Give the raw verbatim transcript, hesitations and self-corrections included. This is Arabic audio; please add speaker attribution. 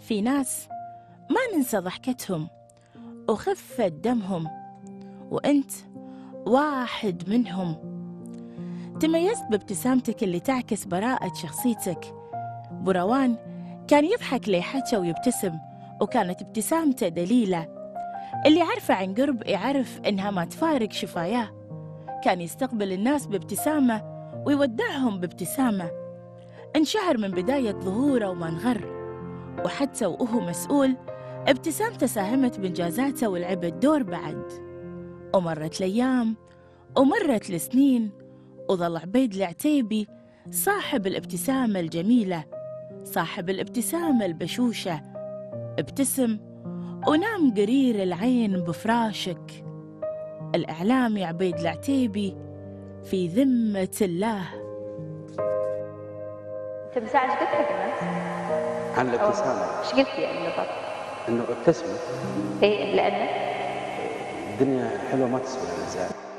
Speaker 1: في ناس ما ننسى ضحكتهم وخفة دمهم، وأنت واحد منهم. تميزت بابتسامتك اللي تعكس براءة شخصيتك. بروان كان يضحك ليحته ويبتسم، وكانت ابتسامته دليلة. اللي يعرفه عن قرب يعرف إنها ما تفارق شفاياه. كان يستقبل الناس بابتسامة ويودعهم بابتسامة. انشهر من بداية ظهوره وما انغر، وحتى وهو مسؤول ابتسامته ساهمت بإنجازاته ولعبت دور بعد. ومرت الأيام ومرت السنين، وظل عبيد العتيبي صاحب الابتسامة الجميلة، صاحب الابتسامة البشوشة. ابتسم ونام قرير العين بفراشك. الإعلامي عبيد العتيبي في ذمة الله.
Speaker 2: انت مساء ايش قلت حق الناس؟
Speaker 3: عن الابتسامة.
Speaker 2: ايش قلت يعني بالضبط؟
Speaker 3: انه ابتسموا.
Speaker 2: ايه لانه
Speaker 3: الدنيا حلوة ما تسوى الانسان.